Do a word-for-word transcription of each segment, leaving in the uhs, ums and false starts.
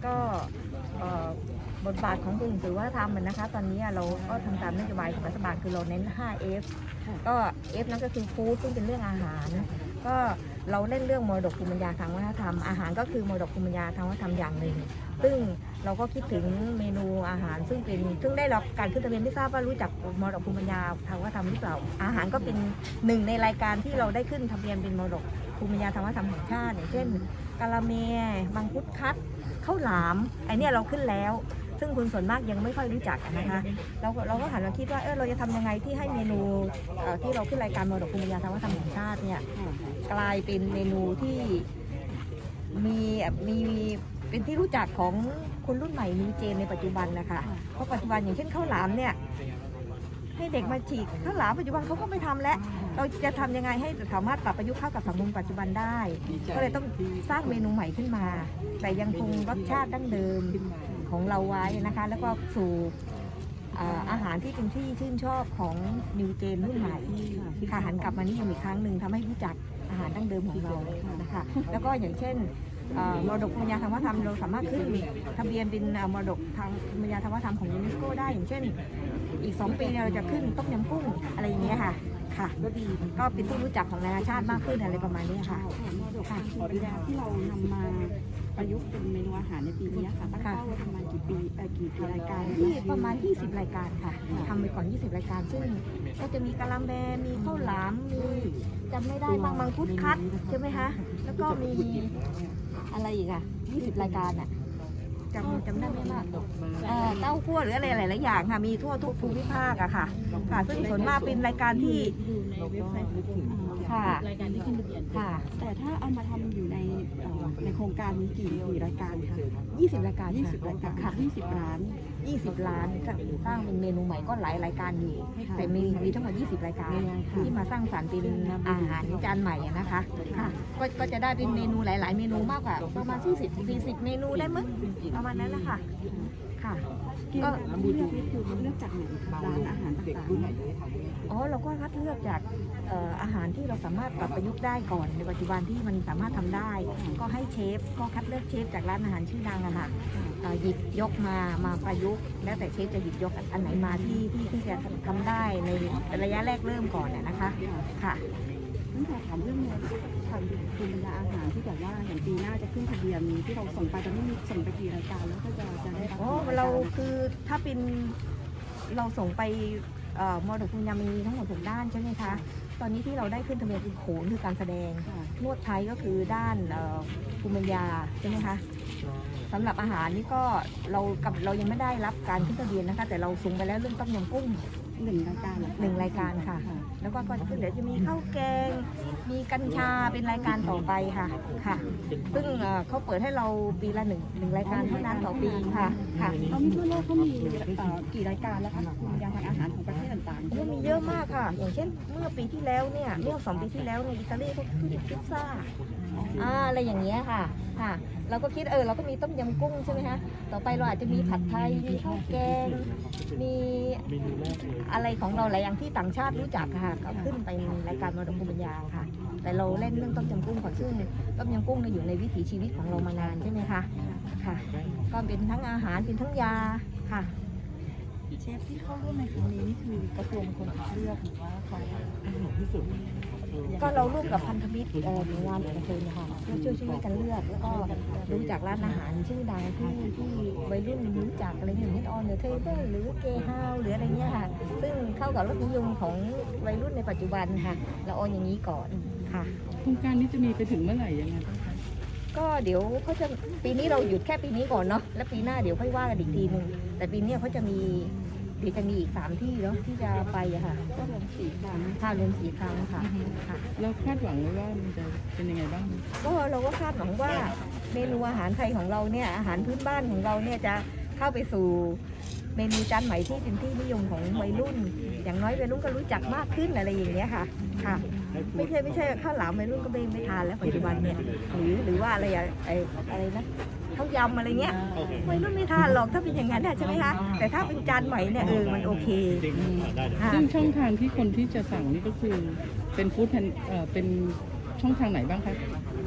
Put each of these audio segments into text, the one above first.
ก็บทบาทของกลุ่มสื่อวัฒนธรรมนะคะตอนนี้เราก็ทำตามนโยบายของรัฐบาลคือเราเน้น ห้า เอฟ ก็ F นั่นก็คือฟู้ดซึ่งเป็นเรื่องอาหารก็เราเล่นเรื่องมรดกภูมิปัญญาทางวัฒนธรรมอาหารก็คือมรดกภูมิปัญญาทางวัฒนธรรมอย่างหนึ่งซึ่งเราก็คิดถึงเมนูอาหารซึ่งเป็นซึ่งได้รับการขึ้นทะเบียนไม่ทราบว่ารู้จักมรดกภูมิปัญญาทางวัฒนธรรมหรือเปล่าอาหารก็เป็นหนึ่งในรายการที่เราได้ขึ้นทะเบียนเป็นมรดกภูมิปัญญาทางวัฒนธรรมแห่งชาติอย่างเช่นกะละเมมังคุดคัดข้าวหลามไอเนี้ยเราขึ้นแล้วซึ่งคนส่วนมากยังไม่ค่อยรู้จักนะคะเราเราก็หันมาคิดว่าเออเราจะทำยังไงที่ให้เมนูที่เราขึ้นรายการมรดกภูมิปัญญาทางวัฒนธรรมแห่งชาติเนี่ยกลายเป็นเมนูที่มีมีเป็นที่รู้จักของคนรุ่นใหม่นิวเจนในปัจจุบันนะคะเพราะปัจจุบันอย่างเช่นข้าวหลามเนี่ยให้เด็กมาฉีกข้าวหลามปัจจุบันเขาก็ไม่ทำแล้วเราจะทำยังไงให้สามารถปรับประยุกต์เข้ากับสังคมปัจจุบันได้ก็เลยต้องสร้างเมนูใหม่ขึ้นมาแต่ยังคงรสชาติดั้งเดิมของเราไว้นะคะแล้วก็สู่อาหารที่เป็นที่ชื่นชอบของนิวเจนรุ่นใหม่ค่ะหันกลับมานิยมอีกครั้งหนึ่งทำให้รู้จักอาหารดั้งเดิมของเรานะคะแล้วก็อย่างเช่นมรดกภูมิปัญญาทางวัฒนธรรมเราสามารถขึ้นทะเบียนเป็นมรดกทางภูมิปัญญาทางวัฒนธรรมของยูเนสโกได้อย่างเช่นอีกสองปีเราจะขึ้นต้มยำกุ้งอะไรอย่างเงี้ยค่ะค่ะก็ดีก็เป็นที่รู้จักของนานาชาติมากขึ้นอะไรประมาณนี้ค่ะค่ะภูมิปัญญาที่เรานำมาประยุกต์เป็นเมนูอาหารในปีนี้ค่ะตั้งเป้าไว้ประมาณกี่ปีกี่รายการที่ประมาณยี่สิบรายการค่ะทำไปก่อนยี่สิบรายการซึ่งก็จะมีกะละแมมีข้าวหลามมีจำไม่ได้บางมังคุดคัดใช่ไหมคะแล้วก็มีอะไรอีกอ่ะยี่สิบรายการอ่ะจำจำได้ไม่มากเต้าคั่วหรืออะไรหลายๆอย่างค่ะมีทั่วทุกภูมิภาคอะค่ะค่ะซึ่งส่วนมากเป็นรายการที่ค่ะรายการที่ขึ้นทะเบียนค่ะแต่ถ้าเอามาทำอยู่ในในโครงการนี้กี่กี่รายการคะยี่สิบรายการยี่สิบรายการค่ะยี่สิบล้านยี่สิบล้านสร้างเป็นเมนูใหม่ก็หลายรายการอยู่แต่มีมีทั้งหมดยี่สิบรายการที่มาสร้างสรรค์เป็นอาหารจานใหม่นะคะค่ะก็ก็จะได้เป็นเมนูหลายๆเมนูมากกว่าประมาณสี่สิบสี่สิบเมนูได้มั้งประมาณนั้นนะคะค่ะก็เลือกคือเลือกจากไหนร้านอาหารต่างๆอ๋อเราก็คัดเลือกจากอาหารที่เราสามารถปรับประยุกต์ได้ก่อนในปัจจุบันที่มันสามารถทำได้ก็ให้เชฟก็คัดเลือกเชฟจากร้านอาหารชื่อดังอะค่ะหยิบยกมามาประยุกต์แล้วแต่เชฟจะหยิบยกอันไหนมาที่ที่ที่จะทำได้ในระยะแรกเริ่มก่อนนะคะค่ะนั่นขอถามเรื่องทางภูมิปัญญาอาหารที่แบบว่าอย่างปีหน้าจะขึ้นทะเบียนที่เราส่งไปตอนนี้มีส่งไปกี่รายการแล้วก็จะจะได้รับอ๋อเราคือถ้าเป็นเราส่งไปมรดกภูมิปัญญามีทั้งหมดหกด้านใช่ไหมคะตอนนี้ที่เราได้ขึ้นทะเบียนคือโขนคือการแสดงนวดไทยก็คือด้านภูมิปัญญาใช่ไหมคะสำหรับอาหารนี่ก็เรากับเรายังไม่ได้รับการขึ้นทะเบียนนะคะแต่เราส่งไปแล้วเรื่องต้มยำกุ้งหนึ่งรายการหนึ่งรายการค่ะแล้วก็ก็เดี๋ยวจะมีข้าวแกงมีกัญชาเป็นรายการต่อไปค่ะค่ะซึ่งเขาเปิดให้เราปีละหนึ่งหนึ่งรายการเท่านั้นต่อปีค่ะค่ะเอามีทั่วโลกเขามีกี่รายการแล้วคะภูมิปัญญาทางอาหารของประเทศต่างๆมีเยอะมากค่ะอย่างเช่นเมื่อปีที่แล้วเนี่ยเมื่อสองปีที่แล้วในอิตาลีเขาขึ้นพิซซ่าอ่าอะไรอย่างเงี้ยค่ะค่ะเราก็คิดเออเราก็มีต้มยำกุ้งใช่ไหมคะต่อไปเราอาจจะมีผัดไทยมีข้าวแกงมีอะไรของเราหลายอย่างที่ต่างชาติรู้จักค่ะก็ขึ้นไปในรายการมรดกภูมิปัญญาค่ะแต่เราเล่นเรื่องต้มยำกุ้งก่อนซึ่งต้มยำกุ้งเนี่ยอยู่ในวิถีชีวิตของเรามานานใช่ไหมคะค่ะก็เป็นทั้งอาหารเป็นทั้งยาค่ะเชฟที่เข้าร่วมในครั้งนี้นี่คือกระทรวงคนเลือกหรือว่าใครอาหารที่สุดก็เราร่วมกับพันธมิตรหน่วยงานเอกชนค่ะช่วยช่วยกันเลือกแล้วก็รู้จักร้านอาหารชื่อดังที่ที่วัยรุ่นรู้จักอะไรอย่างเช่นออนเดอะเทเบิลหรือเกย์เฮาส์หรืออะไรเงี้ยค่ะซึ่งเข้ากับรสนิยมของวัยรุ่นในปัจจุบันค่ะเราออนอย่างนี้ก่อนค่ะโครงการนี้จะมีไปถึงเมื่อไหร่ยังไงบ้างคะก็เดี๋ยวเขาจะปีนี้เราหยุดแค่ปีนี้ก่อนเนาะแล้วปีหน้าเดี๋ยวค่อยว่ากันอีกทีนึงแต่ปีนี้เขาจะมีเดี๋ยวจะมีอีกสามที่เนาะที่จะไปอะค่ะก็รวมสี่ครั้งค่ะรวมสี่ครั้งค่ะค่ะเราคาดหวังว่ามันจะเป็นยังไงบ้างก็เราก็คาดหวังว่าเมนูอาหารไทยของเราเนี่ยอาหารพื้นบ้านของเราเนี่ยจะเข้าไปสู่เมนูจานใหม่ที่เป็นที่นิยมของวัยรุ่นอย่างน้อยวัยรุ่นก็รู้จักมากขึ้นอะไรอย่างเงี้ยค่ะค่ะไม่ใช่ไม่ใช่ข้าวหลามวัยรุ่นก็ไม่ไม่ทานแล้วปัจจุบันเนี่ยหรือหรือว่าอะไรอะไรอะไรนะข้าวยำอะไรเงี้ยวัยรุ่นไม่ทานหรอกถ้าเป็นอย่างนั้นใช่ไหมคะแต่ถ้าเป็นจานใหม่เนี่ยเออมันโอเคซึ่งช่องทางที่คนที่จะสั่งนี่ก็คือเป็นฟู้ดแพนเอ่อเป็นช่องทางไหนบ้างคะ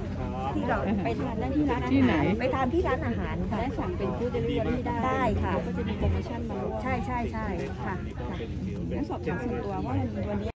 ที่เราไปทานได้ที่ร้านอาที่ไหนหารไปทานที่ร้านอาหารค่ะและสั่งเป็นฟู้ดเดลิเวอรี่ได้ได้ค่ะก็จะมีโปรโมชั่นมาร่วมใช่ใช่ใช่ค่ะค่ะงั้นสอบถามส่วนตัวว่าวันนี้